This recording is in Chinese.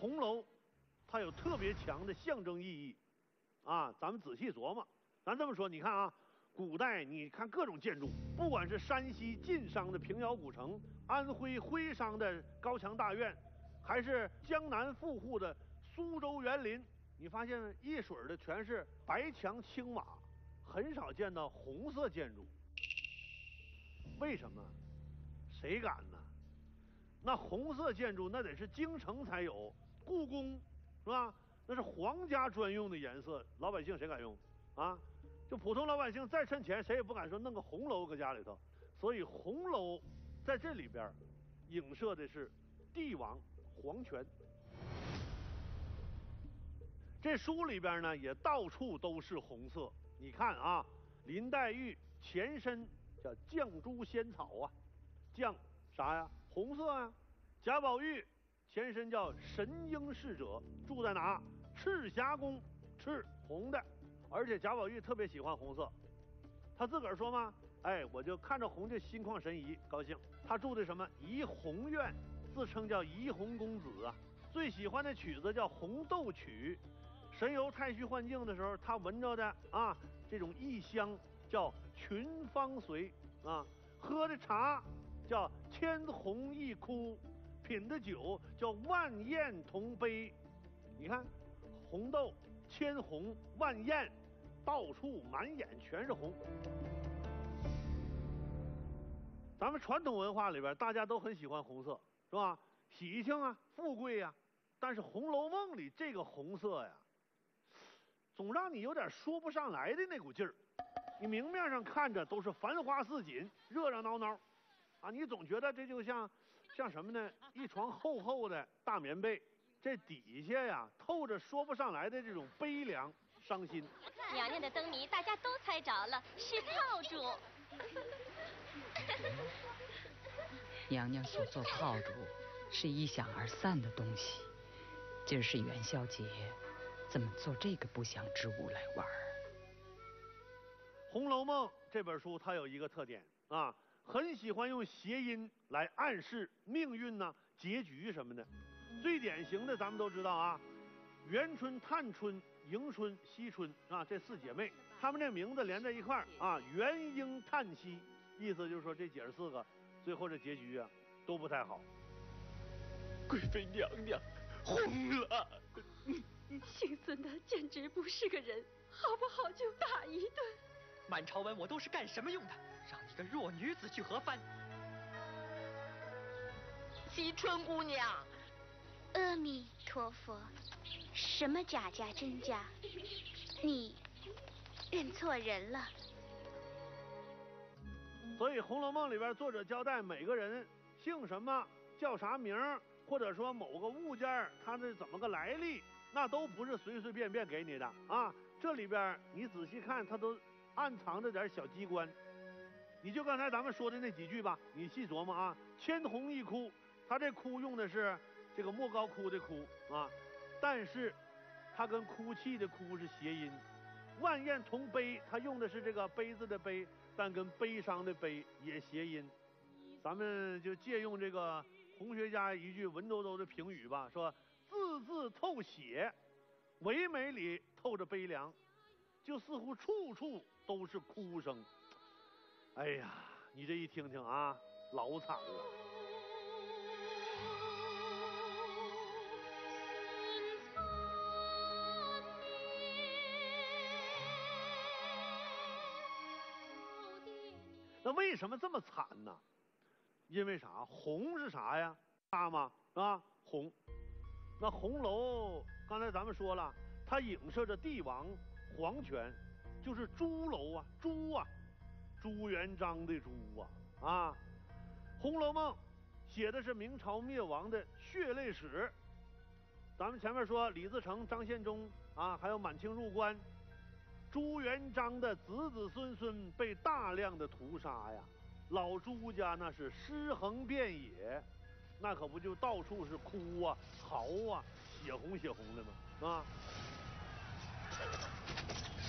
红楼，它有特别强的象征意义，啊，咱们仔细琢磨。咱这么说，你看啊，古代你看各种建筑，不管是山西晋商的平遥古城，安徽徽商的高墙大院，还是江南富户的苏州园林，你发现一水儿的全是白墙青瓦，很少见到红色建筑。为什么？谁敢呢？那红色建筑那得是京城才有，故宫是吧？那是皇家专用的颜色，老百姓谁敢用啊？就普通老百姓再趁钱，谁也不敢说弄个红楼搁家里头。所以红楼在这里边影射的是帝王皇权。这书里边呢也到处都是红色，你看啊，林黛玉前身叫绛珠仙草啊，绛啥呀？红色啊。贾宝玉前身叫神瑛侍者，住在哪？赤霞宫，赤红的。而且贾宝玉特别喜欢红色，他自个儿说嘛，哎，我就看着红就心旷神怡，高兴。他住的什么怡红院，自称叫怡红公子啊。最喜欢的曲子叫《红豆曲》，神游太虚幻境的时候，他闻着的啊这种异香叫群芳随啊，喝的茶叫千红一哭，品的酒叫万艳同杯。你看，红豆、千红、万艳，到处满眼全是红。咱们传统文化里边，大家都很喜欢红色，是吧？喜庆啊，富贵呀。但是《红楼梦》里这个红色呀，总让你有点说不上来的那股劲儿。你明面上看着都是繁花似锦、热热闹闹，啊，你总觉得这就像什么呢？一床厚厚的大棉被，这底下呀透着说不上来的这种悲凉、伤心。 娘娘的灯谜大家都猜着了，是炮竹。 娘娘所做炮竹是一响而散的东西，今儿是元宵节，怎么做这个不祥之物来玩？ 《红楼梦》这本书它有一个特点啊，很喜欢用谐音来暗示命运呢、结局什么的。最典型的咱们都知道啊，元春、探春、迎春、惜春啊，这四姐妹，她们这名字连在一块儿啊，元婴叹息，意思就是说这姐儿四个最后这结局啊都不太好。 贵妃娘娘红了， 姓孙的简直不是个人，好不好就打一顿。 满朝文我都是干什么用的？让一个弱女子去何番？ 惜春姑娘， 阿弥陀佛，什么假假真假，你认错人了。 所以《红楼梦》里边作者交代每个人姓什么、叫啥名，或者说某个物件它的怎么个来历，那都不是随随便便给你的啊。这里边你仔细看，它都暗藏着点小机关。你就刚才咱们说的那几句吧，你细琢磨啊。千红一哭，它这哭用的是这个莫高窟的窟啊，但是它跟哭泣的哭是谐音。万艳同悲，它用的是这个悲字的悲，但跟悲伤的悲也谐音。咱们就借用这个红学家一句文绉绉的评语吧，说字字透血，唯美里透着悲凉，就似乎处处都是哭声。哎呀，你这一听听啊，老惨了。那为什么这么惨呢？因为啥？红是啥呀？大吗？是吧？红。那红楼刚才咱们说了，它影射着帝王皇权，就是朱楼啊，朱啊，朱元璋的朱啊啊。《红楼梦》写的是明朝灭亡的血泪史。咱们前面说李自成、张献忠啊，还有满清入关，朱元璋的子子孙孙被大量的屠杀呀，老朱家那是尸横遍野，那可不就到处是哭啊、嚎啊，血红血红的吗？啊！